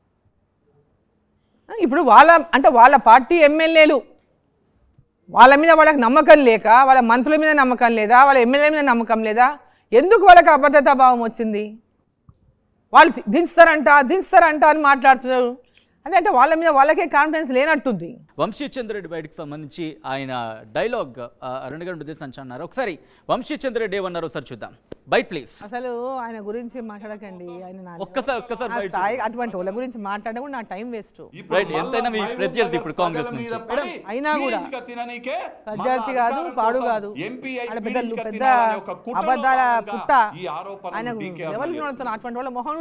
ఇప్పుడు వాళ్ళ పార్టీ ఎమ్మెల్యేలు వాళ్ళ మీద వాళ్ళకి నమ్మకం లేక, వాళ్ళ మంత్రుల మీద నమ్మకం లేదా, వాళ్ళ ఎమ్మెల్యేల మీద నమ్మకం లేదా, ఎందుకు వాళ్ళకి అభద్రతా భావం వచ్చింది? వాళ్ళు దించుతారంట అని మాట్లాడుతున్నారు. అంటే వాళ్ళ మీద వాళ్ళకే కాన్ఫిడెన్స్ లేనట్టుంది. వంశీచంద్రరెడ్డి బయటకు సంబంధించి ఆయన డైలాగ్ అరుణ్ గారి ఉద్దేశించి అన్నారు. ఒకసారి వంశీచంద్రరెడ్డి ఏమన్నారు ఒకసారి చూద్దాం. Byte please. అసలు ఆయన గురించి మాట్లాడకండి. ఆయన ఒక్కసారి అటువంటి వాళ్ళ గురించి మాట్లాడడం కూడా నా టైం వేస్ట్. ఎంతైనా మీ ప్రత్యర్థి ఇప్పుడు కాంగ్రెస్ నుంచి అయినా కూడా ప్రత్యర్థి కాదు, పాడు కాదు, పెద్ద అబద్ధాల పుట్ట. ఆయన ఎవరికి అటువంటి వాళ్ళ మొహం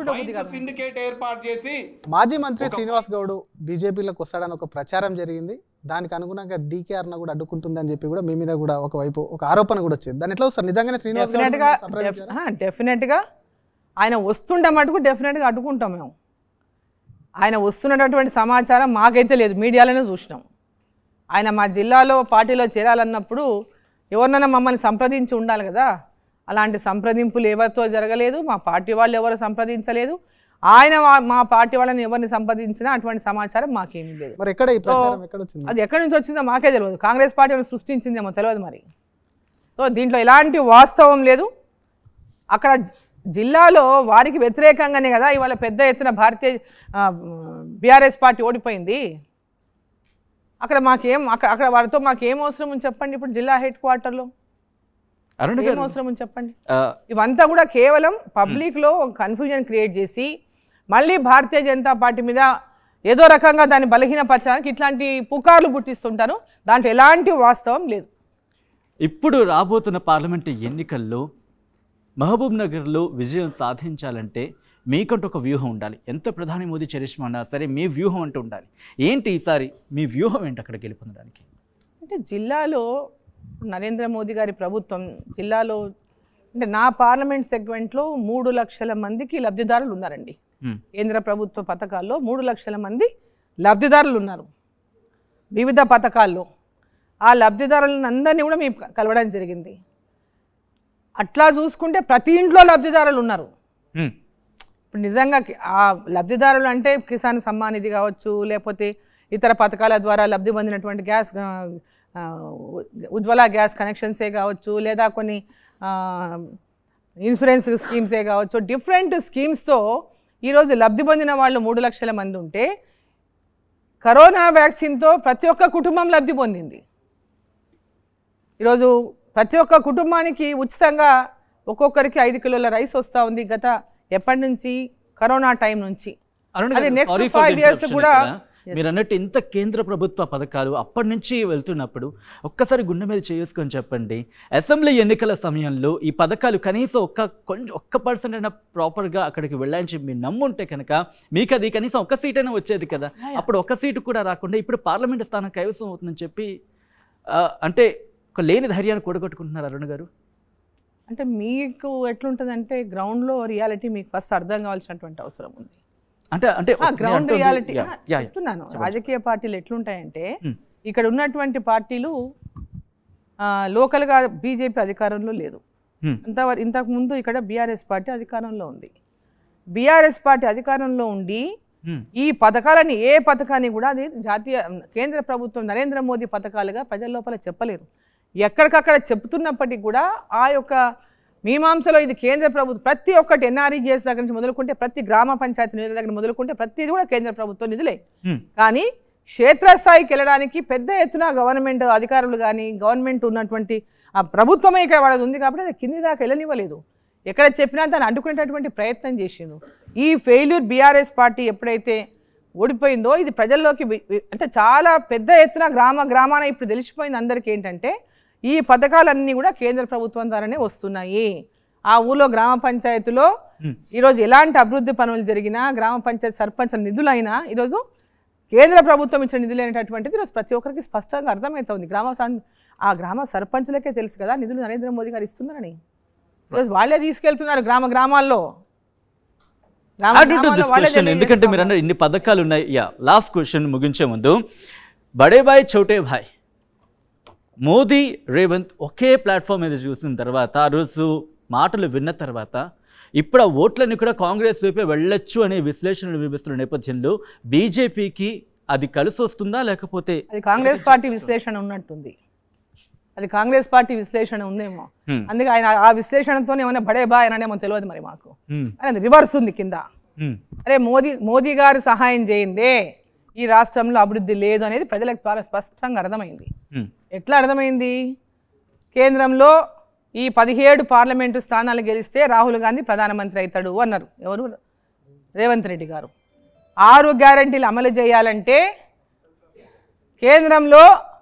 మాజీ మంత్రి శ్రీనివాస్ గౌడ్ బీజేపీలోకి వస్తాడని ఒక ప్రచారం జరిగింది. దానికి అనుగుణంగా డీకే అరుణ కూడా అడ్డుకుంటుందని చెప్పి కూడా మీ మీద కూడా ఒకవైపు ఒక ఆరోపణ కూడా వచ్చింది. దాని ఎట్లా వస్తారు? నిజంగానే శ్రీనివాస్ డెఫినెట్గా ఆయన వస్తుండే మటుకు డెఫినెట్గా అడ్డుకుంటాం మేము. ఆయన వస్తున్నటువంటి సమాచారం మాకైతే లేదు, మీడియాలోనే చూసినాం. ఆయన మా జిల్లాలో పార్టీలో చేరాలన్నప్పుడు ఎవరినైనా మమ్మల్ని సంప్రదించి ఉండాలి కదా. అలాంటి సంప్రదింపులు ఎవరితో జరగలేదు, మా పార్టీ వాళ్ళు ఎవరు సంప్రదించలేదు. ఆయన మా పార్టీ వాళ్ళని ఎవరిని సంప్రదించినా అటువంటి సమాచారం మాకేమీ లేదు. మరి ఎక్కడ ఈ ప్రచారం ఎక్కడ వచ్చింది? అది ఎక్కడి నుంచి వచ్చిందో మాకే తెలియదు. కాంగ్రెస్ పార్టీ వాళ్ళని సృష్టించిందేమో తెలియదు మరి. సో దీంట్లో ఎలాంటి వాస్తవం లేదు. అక్కడ జిల్లాలో వారికి వ్యతిరేకంగానే కదా ఇవాళ పెద్ద ఎత్తున బీఆర్ఎస్ పార్టీ ఓడిపోయింది. అక్కడ వారితో మాకేం అవసరం ఉంది చెప్పండి? ఇప్పుడు జిల్లా హెడ్ క్వార్టర్లో ఏం అవసరం ఉంది చెప్పండి? ఇవంతా కూడా కేవలం పబ్లిక్లో కన్ఫ్యూజన్ క్రియేట్ చేసి మళ్ళీ భారతీయ జనతా పార్టీ మీద ఏదో రకంగా దాన్ని బలహీనపరచడానికి ఇట్లాంటి పుకార్లు పుట్టిస్తుంటారు. దాంట్లో ఎలాంటి వాస్తవం లేదు. ఇప్పుడు రాబోతున్న పార్లమెంటు ఎన్నికల్లో మహబూబ్ నగర్లో విజయం సాధించాలంటే మీకంటూ ఒక వ్యూహం ఉండాలి. ఎంత ప్రధాని మోదీ చరిష్మా అన్నా సరే మీ వ్యూహం అంటూ ఉండాలి. ఏంటి ఈసారి మీ వ్యూహం ఏంటి అక్కడ గెలుపొందడానికి? అంటే జిల్లాలో నరేంద్ర మోదీ గారి ప్రభుత్వం జిల్లాలో అంటే నా పార్లమెంట్ సెగ్మెంట్లో 3 లక్షల మందికి లబ్ధిదారులు ఉన్నారండి. కేంద్ర ప్రభుత్వ పథకాల్లో 3 లక్షల మంది లబ్ధిదారులు ఉన్నారు వివిధ పథకాల్లో. ఆ లబ్ధిదారులను అందరినీ కూడా మేము కలవడం జరిగింది. అట్లా చూసుకుంటే ప్రతి ఇంట్లో లబ్ధిదారులు ఉన్నారు. ఇప్పుడు నిజంగా ఆ లబ్ధిదారులు అంటే కిసాన్ సమ్మాన్ నిధి కావచ్చు, లేకపోతే ఇతర పథకాల ద్వారా లబ్ధి పొందినటువంటి గ్యాస్ ఉజ్వల గ్యాస్ కనెక్షన్సే కావచ్చు, లేదా కొన్ని ఇన్సూరెన్స్ స్కీమ్సే కావచ్చు, డిఫరెంట్ స్కీమ్స్తో ఈరోజు లబ్ధి పొందిన వాళ్ళు 3 లక్షల మంది ఉంటే కరోనా వ్యాక్సిన్తో ప్రతి ఒక్క కుటుంబం లబ్ధి పొందింది. ఈరోజు ప్రతి ఒక్క కుటుంబానికి ఉచితంగా ఒక్కొక్కరికి 5 కిలోల రైస్ వస్తూ ఉంది గత ఎప్పటి నుంచి, కరోనా టైం నుంచి. అది నెక్స్ట్ 5 years కూడా మీరు అన్నట్టు ఇంత కేంద్ర ప్రభుత్వ పథకాలు అప్పటి నుంచి వెళ్తున్నప్పుడు ఒక్కసారి గుండె మీద చేసుకొని చెప్పండి, అసెంబ్లీ ఎన్నికల సమయంలో ఈ పథకాలు కనీసం ఒక్క పర్సెంట్ అయినా ప్రాపర్గా అక్కడికి వెళ్ళాలని చెప్పి మీరు నమ్ముంటే కనుక మీకు అది కనీసం ఒక్క సీట్ అయినా వచ్చేది కదా. అప్పుడు ఒక్క సీటు కూడా రాకుండా ఇప్పుడు పార్లమెంట్ స్థానం కైవసం అవుతుందని చెప్పి అంటే ఒక లేని ధైర్యాన్ని కూడగొట్టుకుంటున్నారు అరుణ్ గారు. అంటే మీకు ఎట్లుంటుందంటే గ్రౌండ్లో రియాలిటీ మీకు ఫస్ట్ అర్థం కావాల్సినటువంటి అవసరం ఉంది. అంటే గ్రౌండ్ రియాలిటీ చెప్తున్నాను. రాజకీయ పార్టీలు ఎట్లుంటాయంటే ఇక్కడ ఉన్నటువంటి పార్టీలు లోకల్గా బీజేపీ అధికారంలో లేదు. ఇంతకు ముందు ఇక్కడ బీఆర్ఎస్ పార్టీ అధికారంలో ఉంది. బీఆర్ఎస్ పార్టీ అధికారంలో ఉండి ఈ పథకాలని ఏ పథకాన్ని కూడా అది కేంద్ర ప్రభుత్వం నరేంద్ర మోదీ పథకాలుగా ప్రజల లోపల చెప్పలేరు. ఎక్కడికక్కడ చెప్తున్నప్పటికీ కూడా ఆ యొక్క మీమాంసలో ఇది కేంద్ర ప్రభుత్వం ప్రతి ఒక్కటి ఎన్ఆర్ఈజీఎస్ దగ్గర నుంచి మొదలుకుంటే ప్రతి గ్రామ పంచాయతీ నిధుల దగ్గర మొదలుకుంటే ప్రతిది కూడా కేంద్ర ప్రభుత్వం నిధులే. కానీ క్షేత్రస్థాయికి వెళ్ళడానికి పెద్ద ఎత్తున గవర్నమెంట్ అధికారులు కానీ గవర్నమెంట్ ఉన్నటువంటి ఆ ప్రభుత్వమే ఇక్కడ వాళ్ళది ఉంది కాబట్టి అది కింది దాకా వెళ్ళనివ్వలేదు. ఎక్కడ చెప్పినా దాన్ని అడ్డుకునేటటువంటి ప్రయత్నం చేసిండు. ఈ ఫెయిల్యూర్ బీఆర్ఎస్ పార్టీ ఎప్పుడైతే ఓడిపోయిందో ఇది ప్రజల్లోకి అంటే చాలా పెద్ద ఎత్తున గ్రామాన ఇప్పుడు తెలిసిపోయింది అందరికీ ఏంటంటే ఈ పథకాలన్నీ కూడా కేంద్ర ప్రభుత్వం ద్వారానే వస్తున్నాయి. ఆ ఊళ్ళో గ్రామ పంచాయతీలో ఈరోజు ఎలాంటి అభివృద్ధి పనులు జరిగినా గ్రామ పంచాయతీ సర్పంచ్ నిధులైనా ఈరోజు కేంద్ర ప్రభుత్వం ఇచ్చిన నిధులు అనేటటువంటిది ఈరోజు ప్రతి ఒక్కరికి స్పష్టంగా అర్థమవుతుంది. ఆ గ్రామ సర్పంచ్లకే తెలుసు కదా నిధులు నరేంద్ర మోదీ గారు ఇస్తున్నారని. ఈరోజు వాళ్ళే తీసుకెళ్తున్నారు గ్రామాల్లో. ఎందుకంటే మీరు అన్న ఇన్ని పథకాలు ఉన్నాయి. లాస్ట్ క్వశ్చన్ ముగించే ముందు బడే భాయ్ చోటే భాయ్ మోదీ రేవంత్ ఒకే ప్లాట్ఫామ్ మీద చూసిన తర్వాత ఆ రోజు మాటలు విన్న తర్వాత ఇప్పుడు ఆ ఓట్లన్నీ కూడా కాంగ్రెస్ వైపే వెళ్ళొచ్చు అనే విశ్లేషణలు వినిపిస్తున్న నేపథ్యంలో బీజేపీకి అది కలిసి వస్తుందా లేకపోతే అది కాంగ్రెస్ పార్టీ విశ్లేషణ ఉన్నట్టుంది. అది కాంగ్రెస్ పార్టీ విశ్లేషణ ఉందేమో, అందుకే ఆయన ఆ విశ్లేషణతో ఏమైనా బడే బాయ్ అనేమో తెలియదు మరి మాకు. అది రివర్స్ ఉంది కింద. అరే మోదీ గారు సహాయం చేయందే ఈ రాష్ట్రంలో అభివృద్ధి లేదు అనేది ప్రజలకు చాలా స్పష్టంగా అర్థమైంది. ఎట్లా అర్థమైంది? కేంద్రంలో ఈ 17 పార్లమెంటు స్థానాలు గెలిస్తే రాహుల్ గాంధీ ప్రధానమంత్రి అవుతాడు అన్నారు. ఎవరు? రేవంత్ రెడ్డి గారు. 6 గ్యారంటీలు అమలు చేయాలంటే కేంద్రంలో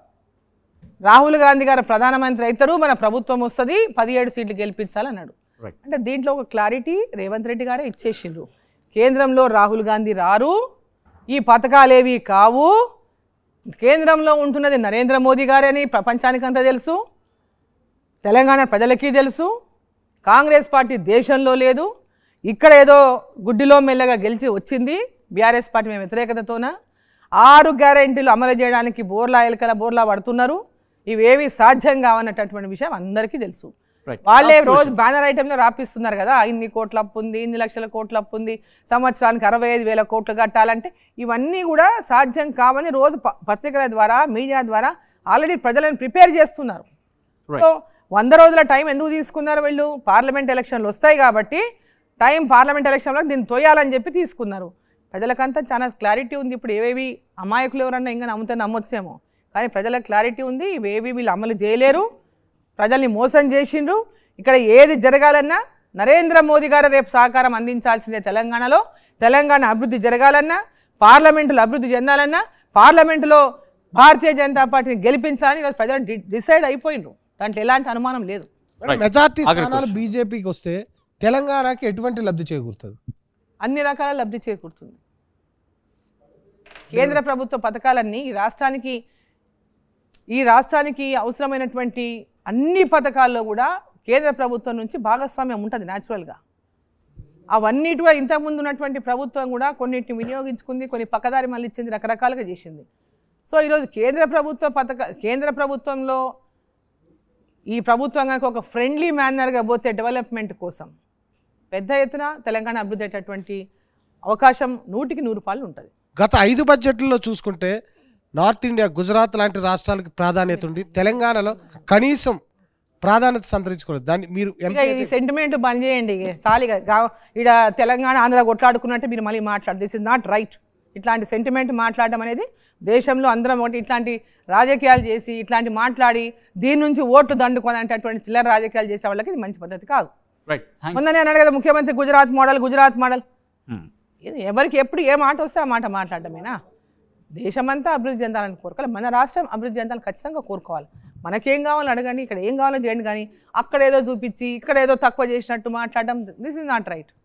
రాహుల్ గాంధీ గారు ప్రధానమంత్రి అవుతారు, మన ప్రభుత్వం వస్తుంది, 17 సీట్లు గెలిపించాలన్నాడు. అంటే దీంట్లో ఒక క్లారిటీ రేవంత్ రెడ్డి గారే ఇచ్చేసిండ్రు. కేంద్రంలో రాహుల్ గాంధీ రారు, ఈ పథకాలేవి కావు, కేంద్రంలో ఉంటున్నది నరేంద్ర మోదీ గారని ప్రపంచానికంతా తెలుసు, తెలంగాణ ప్రజలకి తెలుసు. కాంగ్రెస్ పార్టీ దేశంలో లేదు, ఇక్కడ ఏదో గుడ్డిలో మెల్లగా గెలిచి వచ్చింది బీఆర్ఎస్ పార్టీ మేము వ్యతిరేకతతోన. 6 గ్యారెంటీలు అమలు చేయడానికి బోర్లా పడుతున్నారు. ఇవేవి సాధ్యం కావన్నటువంటి విషయం అందరికీ తెలుసు. వాళ్ళే రోజు బ్యానర్ ఐటెంలో రాపిస్తున్నారు కదా, ఇన్ని కోట్ల అప్పు ఉంది, ఇన్ని లక్షల కోట్ల అప్పు ఉంది, సంవత్సరానికి 65,000 కోట్లు కట్టాలంటే ఇవన్నీ కూడా సాధ్యం కావని రోజు పత్రికల ద్వారా మీడియా ద్వారా ఆల్రెడీ ప్రజలను ప్రిపేర్ చేస్తున్నారు. సో 100 రోజుల టైం ఎందుకు తీసుకున్నారు వీళ్ళు? పార్లమెంట్ ఎలక్షన్లు వస్తాయి కాబట్టి పార్లమెంట్ ఎలక్షన్లో దీన్ని తోయాలని చెప్పి తీసుకున్నారు. ప్రజలకంతా చాలా క్లారిటీ ఉంది. ఇప్పుడు ఏవేవి అమాయకులు ఎవరన్నా ఇంకా నమ్మొచ్చేమో, కానీ ప్రజలకు క్లారిటీ ఉంది. ఇవేవి వీళ్ళు అమలు చేయలేరు, ప్రజల్ని మోసం చేసిండ్రు. ఇక్కడ ఏది జరగాలన్నా నరేంద్ర మోదీ గారు రేపు సహకారం అందించాల్సిందే. తెలంగాణలో తెలంగాణ అభివృద్ధి జరగాలన్నా, పార్లమెంటులో అభివృద్ధి చెందాలన్నా, పార్లమెంటులో భారతీయ జనతా పార్టీని గెలిపించాలని ఈరోజు ప్రజలు డిసైడ్ అయిపోయిండ్రు. దాంట్లో ఎలాంటి అనుమానం లేదు. మెజార్టీ స్థానాలు బీజేపీకి వస్తే తెలంగాణకి ఎటువంటి లబ్ధి చేకూరుతుంది? అన్ని రకాల లబ్ధి చేకూరుతుంది. కేంద్ర ప్రభుత్వ పథకాలన్నీ ఈ రాష్ట్రానికి అవసరమైనటువంటి అన్ని పథకాల్లో కూడా కేంద్ర ప్రభుత్వం నుంచి భాగస్వామ్యం ఉంటుంది న్యాచురల్గా. అవన్నిటి కూడా ఇంతకుముందు ఉన్నటువంటి ప్రభుత్వం కూడా కొన్నిటిని వినియోగించుకుంది, కొన్ని పక్కదారి మళ్ళీ ఇచ్చింది, రకరకాలుగా చేసింది. సో ఈరోజు కేంద్ర ప్రభుత్వంలో ఈ ప్రభుత్వం కనుక ఒక ఫ్రెండ్లీ మేనర్గా పోతే డెవలప్మెంట్ కోసం పెద్ద ఎత్తున తెలంగాణ అభివృద్ధి అయ్యేటటువంటి అవకాశం 100కి 100 ఉంటుంది. గత 5 బడ్జెట్లలో చూసుకుంటే నార్త్ ఇండియా, గుజరాత్ లాంటి రాష్ట్రాలకు ప్రాధాన్యత ఉంది. తెలంగాణలో కనీసం ప్రాధాన్యత సంతరించుకోలేదు. దాన్ని మీరు ఈ సెంటిమెంట్ బంద్ చేయండి చాలిగా. ఇక్కడ తెలంగాణ ఆంధ్ర కొట్లాడుకున్నట్టే మీరు మళ్ళీ మాట్లాడు. This is not right. ఇట్లాంటి సెంటిమెంట్ మాట్లాడడం అనేది దేశంలో అందరం ఒకటి ఇట్లాంటి రాజకీయాలు చేసి ఇట్లాంటి మాట్లాడి దీని నుంచి ఓట్లు దండుకోవాలంటటువంటి చిల్లర రాజకీయాలు చేసే వాళ్ళకి ఇది మంచి పద్ధతి కాదు. మొన్ననే అన్నాడు కదా ముఖ్యమంత్రి గుజరాత్ మోడల్. ఎవరికి ఎప్పుడు ఏ మాట వస్తే ఆ మాట మాట్లాడమేనా? దేశమంతా అభివృద్ధి చెందాలని కోరుకోవాలి, మన రాష్ట్రం అభివృద్ధి చెందాలని ఖచ్చితంగా కోరుకోవాలి. మనకేం కావాలని అడగండి, ఇక్కడ ఏం కావాలో చేయండి, కానీ అక్కడ ఏదో చూపించి ఇక్కడ ఏదో తక్కువ చేసినట్టు మాట్లాడడం this is not right.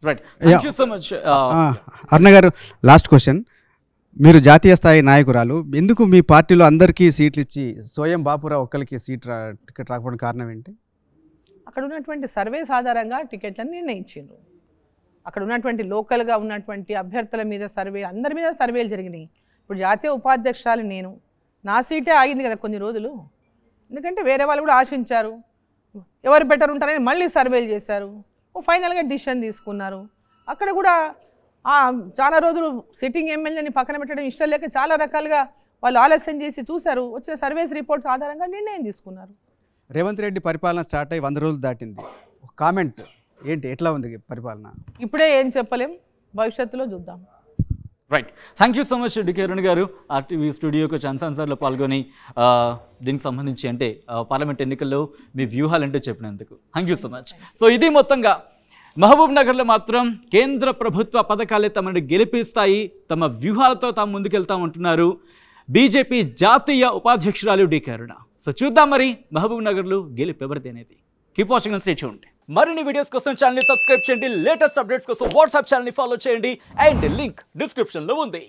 Aruna గారు, లాస్ట్ క్వశ్చన్. మీరు జాతీయ స్థాయి నాయకురాలు, ఎందుకు మీ పార్టీలో అందరికీ సీట్లు ఇచ్చి సోయం బాపురావు ఒక్కరికి టికెట్ రాకపోవడం కారణం ఏంటి? అక్కడ ఉన్నటువంటి సర్వేస్ ఆధారంగా టికెట్లను నిర్ణయించారు. అక్కడ ఉన్నటువంటి లోకల్గా ఉన్నటువంటి అభ్యర్థుల మీద సర్వే, అందరి మీద సర్వేలు జరిగినాయి. ఇప్పుడు జాతీయ ఉపాధ్యక్షురాలు నేను, నా సీటే ఆగింది కదా కొన్ని రోజులు. ఎందుకంటే వేరే వాళ్ళు కూడా ఆశించారు, ఎవరు బెటర్ ఉంటారని మళ్ళీ సర్వేలు చేశారు, ఫైనల్గా డిసిషన్ తీసుకున్నారు. అక్కడ కూడా చాలా రోజులు సిట్టింగ్ ఎమ్మెల్యేని పక్కన పెట్టడం ఇష్టం లేక చాలా రకాలుగా వాళ్ళు ఆలస్యం చేసి చూశారు. వచ్చిన సర్వేస్ రిపోర్ట్స్ ఆధారంగా నిర్ణయం తీసుకున్నారు. రేవంత్ రెడ్డి పరిపాలన స్టార్ట్ అయ్యి 100 రోజులు దాటింది. కామెంట్ ఏంటి, ఎట్లా ఉంది పరిపాలన? ఇప్పుడే ఏం చెప్పలేం, భవిష్యత్తులో చూద్దాం. Right, thank you so much DK Arun గారు ఆర్టీవీ స్టూడియోకి ఛాన్సర్లో పాల్గొని దీనికి సంబంధించి అంటే పార్లమెంట్ ఎన్నికల్లో మీ వ్యూహాలంటే చెప్పినందుకు thank you so much. So ఇది మొత్తంగా మహబూబ్ నగర్లో మాత్రం కేంద్ర ప్రభుత్వ పథకాలే తమను గెలిపిస్తాయి, తమ వ్యూహాలతో తాము ముందుకెళ్తామంటున్నారు బీజేపీ జాతీయ ఉపాధ్యక్షురాలు డికే అరుణ. సో చూద్దాం మరి మహబూబ్ నగర్లో గెలుపు ఎవరిది అనేది. Keep watching and stay tuned. మరిన్ని వీడియోస్ కోసం ఛానల్ ని సబ్స్క్రైబ్ చేయండి, లేటెస్ట్ అప్డేట్స్ కోసం వాట్సాప్ ఛానల్ ని ఫాలో చేయండి అండ్ లింక్ డిస్క్రిప్షన్ లో ఉంది.